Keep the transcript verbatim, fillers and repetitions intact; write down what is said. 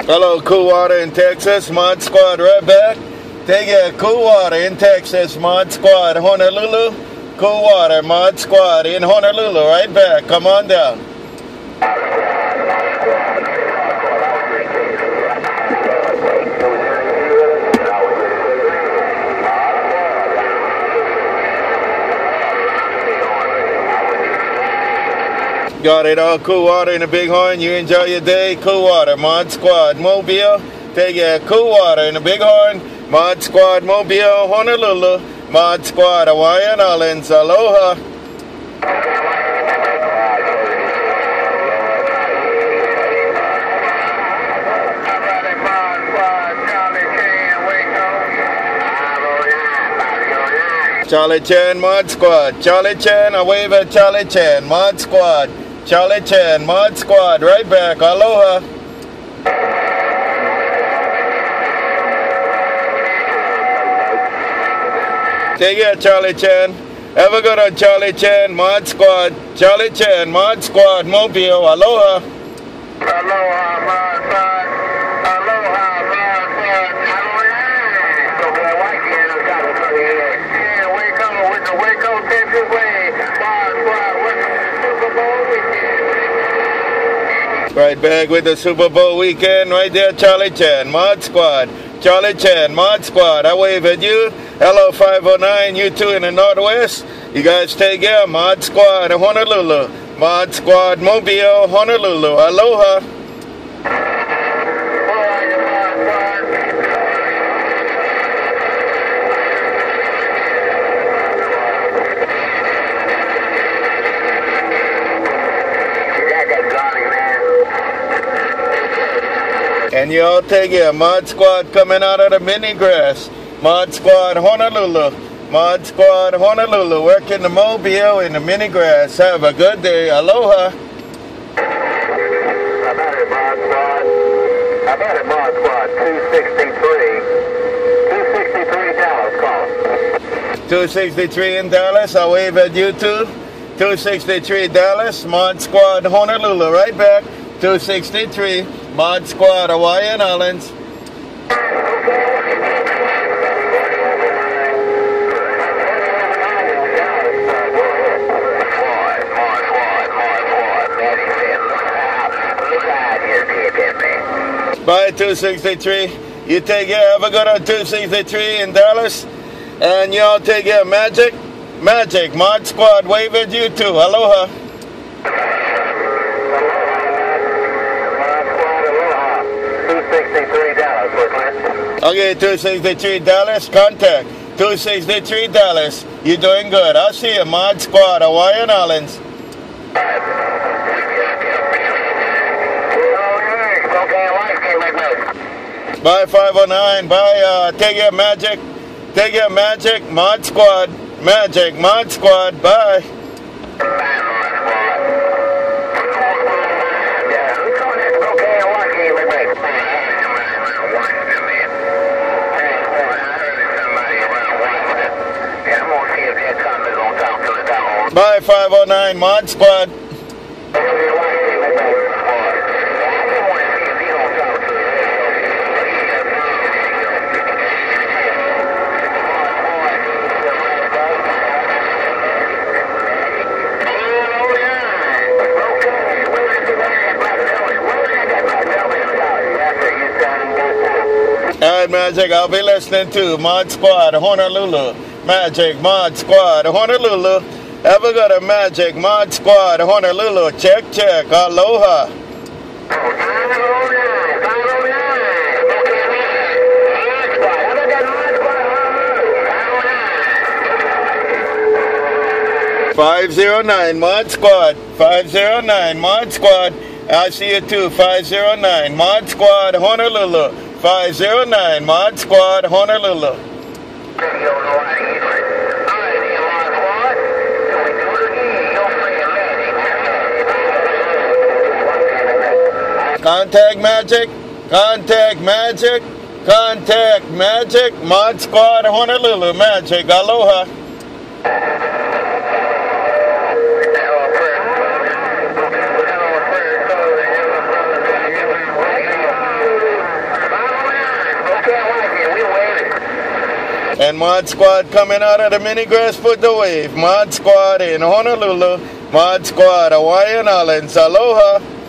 Hello, Coolwater in Texas, Mod Squad right back. Take it, Coolwater in Texas, Mod Squad, Honolulu. Coolwater, Mod Squad in Honolulu, right back. Come on down. Got it all. Coolwater in the Bighorn. You enjoy your day. Coolwater, Mod Squad, Mobile. Take it, Coolwater in the Bighorn. Mod Squad, Mobile, Honolulu. Mod Squad, Hawaiian Islands. Aloha. Charlie Chan, Mod Squad. Charlie Chan, I wave at Charlie Chan, Mod Squad. Charlie Chan, Mod Squad, right back. Aloha. Take it, Charlie Chan. Have a good one, Charlie Chan, Mod Squad. Charlie Chan, Mod Squad, Mobile. Aloha. Aloha, Mod Squad. Aloha, Mod Squad. So the white man has got to put it in. Yeah, Waco with the Waco, Texas way. Mod Squad with the Super Bowl weekend. Right back with the Super Bowl weekend. Right there, Charlie Chan, Mod Squad. Charlie Chan, Mod Squad. I wave at you. Hello, five oh nine. You two in the Northwest. You guys take care. Mod Squad, Honolulu. Mod Squad, Mobile, Honolulu. Aloha. And you all take care. Mod Squad coming out of the mini grass. Mod Squad, Honolulu. Mod Squad, Honolulu. Working the Mobile in the mini grass. Have a good day. Aloha. How about it, Mod Squad? How about it, Mod Squad? two sixty-three. two sixty-three Dallas, call. two sixty-three in Dallas. I wave at you too. two sixty-three Dallas. Mod Squad, Honolulu. Right back. two sixty-three. Mod Squad, Hawaiian Islands. Bye, two sixty-three. You take care. Have a good one, two sixty-three in Dallas. And you all take care. Magic. Magic. Mod Squad, wave at you too. Aloha. Okay, two sixty-three Dallas, contact. two sixty-three Dallas, you're doing good. I'll see you, Mod Squad, Hawaiian Islands. Bye, five oh nine. Bye, uh, take care, Magic. Take care, Magic, Mod Squad. Magic, Mod Squad, bye. Bye, five oh nine, Mod Squad. Alright, Magic, I'll be listening to Mod Squad, Honolulu. Magic, Mod Squad, Honolulu. Have a good one, Magic, Mod Squad, Honolulu. Check, check. Aloha. five oh nine, Mod Squad. five oh nine, Mod Squad. I see you too. five oh nine, Mod Squad, Honolulu. five oh nine, Mod Squad, Honolulu. Contact Magic, contact Magic, contact Magic, Mod Squad, Honolulu, Magic, aloha. And Mod Squad coming out of the mini grass put the wave. Mod Squad in Honolulu. Mod Squad, Hawaiian Islands. Aloha.